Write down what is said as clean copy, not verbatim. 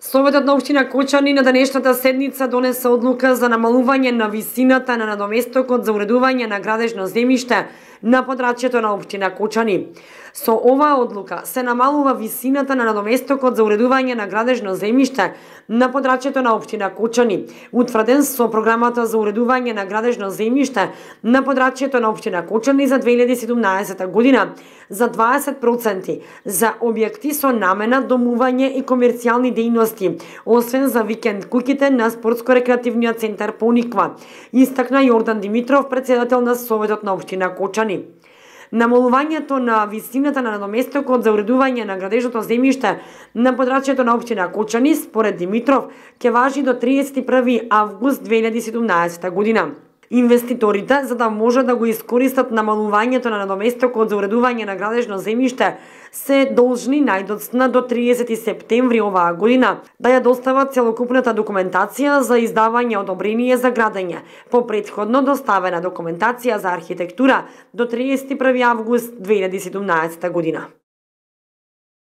Советот на општина Кочани на денешната седница донесе одлука за намалување на висината на надоместокот за уредување на градежно земјиште на подрачјето на општина Кочани. Со оваа одлука се намалува висината на надоместокот за уредување на градежно земјиште на подрачјето на општина Кочани, утврден со програмата за уредување на градежно земјиште на подрачјето на општина Кочани за 2017 година за 20% за објекти со намена домување и комерцијални дејности, освен за викенд куќите на спортско-рекреативниот центар Пониква, истакна Јордан Димитров, председател на Советот на општина Кочани. Намалувањето на висината на надоместокот за уредување на градежното земјиште на подрачјето на општина Кочани, според Димитров, ќе важи до 31 август 2017 година. Инвеститорите, за да може да го искористат намалувањето на надоместокот за уредување на градежно земјиште, се должни најдоцна до 30 септември оваа година да ја достават целокупната документација за издавање одобрение за градење по претходно доставена документација за архитектура до 31 август 2017 година.